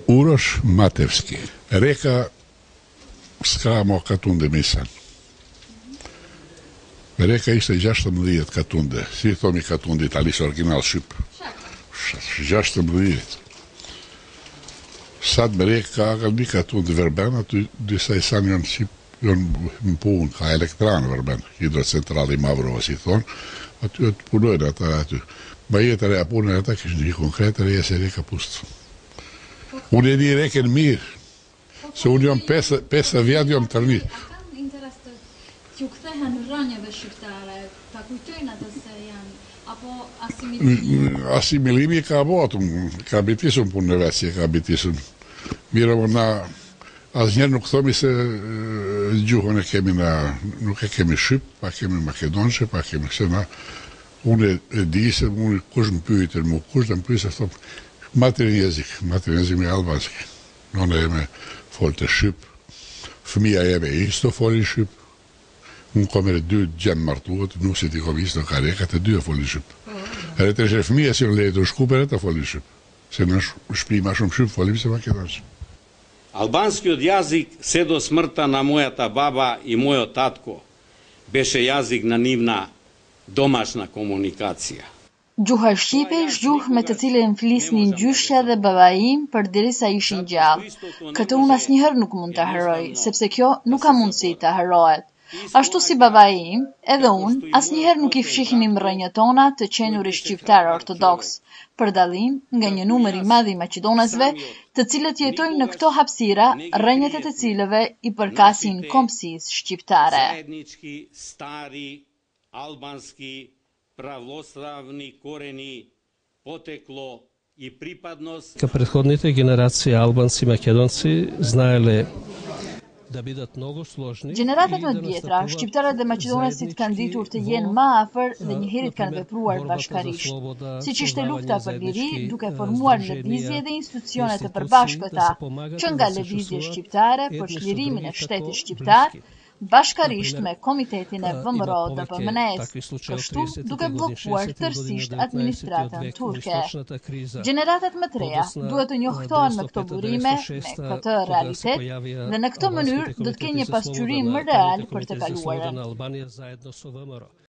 Uroš Matevski. Reka skamo katunde misan. Reka ishte 16 katunde. Si thomi katundit, ali është original shqip. 16. Sad me reka ka një katunde verben, aty disa i san janë shqip, janë në punë, ka elektranë verben, hidrocentrali Mavrova si thonë, aty të punojnë ata aty. Ma jetë reja punën ata kishë një konkrete, reja se reka pustë. Unë e një reken mirë, se unë jam 5 vjetë jam tërni. A kam interes të t'ju kthehen rënjeve shqiptare, ta kujtojnë atë se janë, apo asimilimi? Asimilimi ka botë, ka bitisën punë në vetë, si ka bitisën. Mira, na asnjëherë nuk thomi se gjuhën e kemi na, nuk e kemi shqip, pa kemi makedonçe, pa kemi këse na. Unë e di se unë kush më pyetën, kush të më pyetën, thonë, materinjë jezik me albanski. Nëna jeme folë të shqip, fëmija jeme isto folin shqip, unë kom e 2 gjemë martuat, nusit i kom isto karekat, e 2 folin shqip. Edhe të shë fëmija si në lejtë u shkuper e të folin shqip, se në shpi ma shumë shqip folim se makedonski. Albanskiот jazik se do smrta na mojata baba i mojo tatko, beshe jazik na nivna domashna komunikacija. Gjuha shqipe është gjuhë me të cilën flisnin gjyshja dhe baba im përderisa ishin gjallë. Këtë unë asnjëherë nuk mund ta harroj, sepse kjo nuk ka mundësi ta harrohet. Ashtu si baba im, edhe unë asnjëherë nuk i fshihnim rrënjët tona të qenurit shqiptar ortodoks, për dallim nga një numër i madh i maqedonasve, të cilët jetojnë në këto hapësira, rrënjët e të cilëve i përkasin kombësisë shqiptare. Zajednički, stari, albanski, pravoslavni koreni, poteklo i pripadnost. Ka prethodните генерации албанци и македонци знаеле da bidat mnogo složni. Gjeneratat më të vjetra, shqiptarët dhe maqedonasit kanë ditur të jenë më afër dhe njëherët kanë vepruar bashkarisht. Siç ishte lufta për liri, duke formuar lëvizje dhe institucione të përbashkëta, që nga lëvizje shqiptare për çlirimin e shtetit shqiptar, bashkarisht me Komitetin e VMRO DPMNE-s, kështu duke bllokuar tërësisht administratën turke. Gjeneratat më të reja duhet të njohtohen me këto burime, me këtë realitet, dhe në këtë mënyrë do të kenë një pasqyrim më real për të kaluarën.